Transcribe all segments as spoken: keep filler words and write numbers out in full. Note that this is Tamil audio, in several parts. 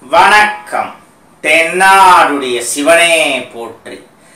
வணக்கம். தென்னாடுடைய சிவனே போற்றி,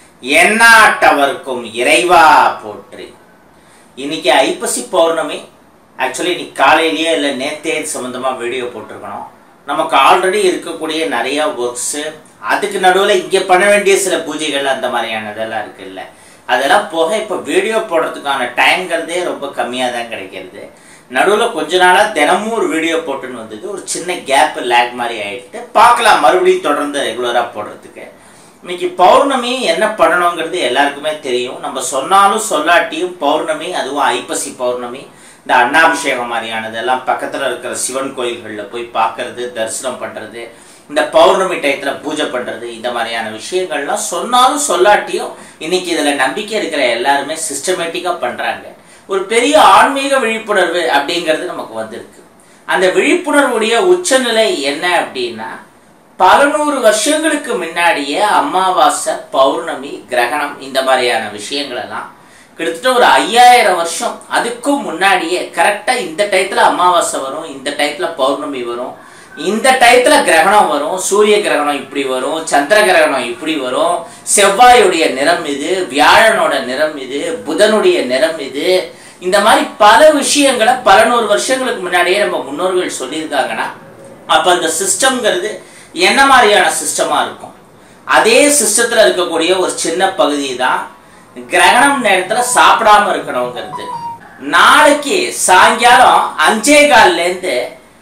எந்நாட்டவர்க்கும் இறைவா போற்றி. இன்னைக்கு ஐப்பசி பௌர்ணமி. ஆக்சுவலி இன்னைக்கு காலையிலேயே இல்லை நேற்றே சம்மந்தமாக வீடியோ போட்டிருக்கணும். நமக்கு ஆல்ரெடி இருக்கக்கூடிய நிறையா ஒர்க்ஸு, அதுக்கு நடுவில் இங்கே பண்ண வேண்டிய சில பூஜைகள் அந்த மாதிரியானதெல்லாம் இருக்குல்ல, அதெல்லாம் போக இப்போ வீடியோ போடுறதுக்கான டைம்ங்கிறதே ரொம்ப கம்மியாக தான் கிடைக்கிறது. நடுவில் கொஞ்ச நாளாக தினமும் ஒரு வீடியோ போட்டுன்னு வந்தது, ஒரு சின்ன கேப்பு லேக் மாதிரி ஆகிட்டு பார்க்கலாம் மறுபடியும் தொடர்ந்து ரெகுலராக போடுறதுக்கு. இன்னைக்கு பௌர்ணமி என்ன பண்ணணுங்கிறது எல்லாருக்குமே தெரியும். நம்ம சொன்னாலும் சொல்லாட்டியும் பௌர்ணமி, அதுவும் ஐப்பசி பௌர்ணமி, இந்த அன்னாபிஷேகம் மாதிரியானதெல்லாம் பக்கத்தில் இருக்கிற சிவன் கோயில்களில் போய் பார்க்கறது, தரிசனம் பண்ணுறது, இந்த பௌர்ணமி டயத்தில் பூஜை பண்ணுறது, இந்த மாதிரியான விஷயங்கள்லாம் சொன்னாலும் சொல்லாட்டியும் இன்னைக்கு இதில் நம்பிக்கை இருக்கிற எல்லாருமே சிஸ்டமேட்டிக்காக பண்ணுறாங்க. ஒரு பெரிய ஆன்மீக விழிப்புணர்வு அப்படிங்கிறது நமக்கு வந்திருக்கு. அந்த விழிப்புணர்வுடைய உச்சநிலை என்ன அப்படின்னா, பல நூறு வருஷங்களுக்கு முன்னாடியே அமாவாசை, பௌர்ணமி, கிரகணம், இந்த மாதிரியான விஷயங்கள் எல்லாம் கிட்டத்தட்ட ஒரு ஐயாயிரம் வருஷம் அதுக்கும் முன்னாடியே கரெக்டாக இந்த டயத்தில் அமாவாசை வரும், இந்த டயத்தில் பௌர்ணமி வரும், இந்த டயத்துல கிரகணம் வரும், சூரிய கிரகணம் இப்படி வரும், சந்திர கிரகணம் இப்படி வரும், செவ்வாயுடைய நிறம் இது, வியாழனோட நிறம் இது, புதனுடைய நிறம் இது, இந்த மாதிரி பல விஷயங்களை பல நூறு வருஷங்களுக்கு முன்னாடியே நம்ம முன்னோர்கள் சொல்லியிருக்காங்கன்னா, அப்ப அந்த சிஸ்டம்ங்கிறது என்ன மாதிரியான சிஸ்டமா இருக்கும்? அதே சிஸ்டத்துல இருக்கக்கூடிய ஒரு சின்ன பகுதி தான் கிரகணம் நேரத்துல சாப்பிடாம இருக்கணுங்கிறது. நாளைக்கு சாயங்காலம் அஞ்சே கால்ல இருந்து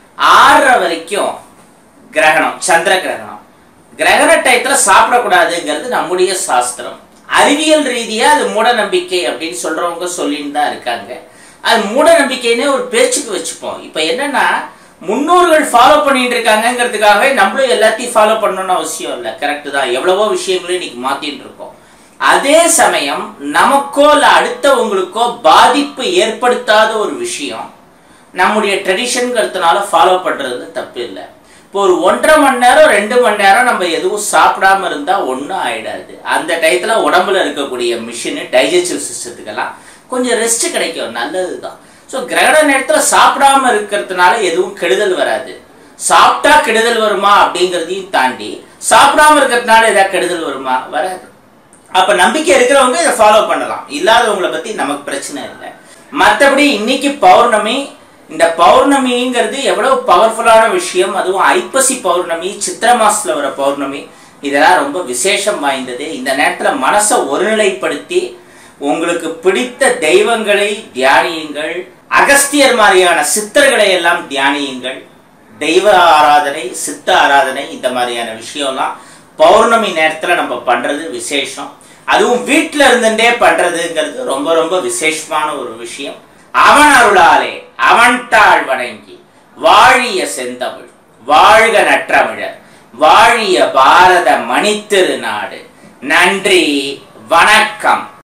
ஆறரை வரைக்கும் கிரகணம், சந்திர கிரகணம். கிரகண டயத்துல சாப்பிடக்கூடாதுங்கிறது நம்முடைய சாஸ்திரம். அறிவியல் ரீதியா அது மூட நம்பிக்கை அப்படின்னு சொல்றவங்க சொல்லிட்டு தான் இருக்காங்க. அது மூட நம்பிக்கைன்னே ஒரு பேச்சுக்கு வச்சுப்போம். இப்ப என்னன்னா, முன்னோர்கள் ஃபாலோ பண்ணிட்டு இருக்காங்கிறதுக்காகவே நம்மளும் எல்லாத்தையும் ஃபாலோ பண்ணணும்னு அவசியம் இல்லை. கரெக்டு தான், எவ்வளவோ விஷயங்களையும் இன்னைக்கு மாத்திட்டு இருக்கோம். அதே சமயம் நமக்கோ இல்ல அடுத்தவங்களுக்கோ பாதிப்பு ஏற்படுத்தாத ஒரு விஷயம் நம்முடைய ட்ரெடிஷன்கிறதுனால ஃபாலோ பண்ணுறது தப்பு இல்லை. இப்போ ஒரு ஒன்றரை மணி நேரம் ரெண்டு மணி நேரம் நம்ம எதுவும் சாப்பிடாம இருந்தால் ஒன்றும் ஆகிடாது. அந்த டயத்தில் உடம்புல இருக்கக்கூடிய மிஷினு, டைஜஸ்டிவ் சிஸ்டத்துக்கெல்லாம் கொஞ்சம் ரெஸ்ட் கிடைக்கும், நல்லது தான். ஸோ கிரகண நேரத்தில் சாப்பிடாம இருக்கிறதுனால எதுவும் கெடுதல் வராது. சாப்பிட்டா கெடுதல் வருமா அப்படிங்கிறதையும் தாண்டி சாப்பிடாம இருக்கிறதுனால ஏதாவது கெடுதல் வருமா? வராது. அப்போ நம்பிக்கை இருக்கிறவங்க இதை ஃபாலோ பண்ணலாம், இல்லாதவங்களை பற்றி நமக்கு பிரச்சனை இல்லை. மற்றபடி இன்னைக்கு பௌர்ணமி, இந்த பௌர்ணமிங்கிறது எவ்வளவு பவர்ஃபுல்லான விஷயம். அதுவும் ஐப்பசி பௌர்ணமி, சித்திர மாசத்துல வர பௌர்ணமி, இதெல்லாம் ரொம்ப விசேஷம் வாய்ந்தது. இந்த நேரத்தில் மனசை ஒருநிலைப்படுத்தி உங்களுக்கு பிடித்த தெய்வங்களை தியானியுங்கள். அகஸ்தியர் மாதிரியான சித்தர்களை எல்லாம் தியானியுங்கள். தெய்வ ஆராதனை, சித்த ஆராதனை, இந்த மாதிரியான விஷயம்லாம் பௌர்ணமி நேரத்தில் நம்ம பண்றது விசேஷம். அதுவும் வீட்டில் இருந்துட்டே பண்றதுங்கிறது ரொம்ப ரொம்ப விசேஷமான ஒரு விஷயம். அவன் அருளாலே அவன் தாழ் வணங்கி வாழிய செந்தமிழ், வாழ்க நற்றமிழர், வாழிய பாரத மணித்திரு நாடு. நன்றி, வணக்கம்.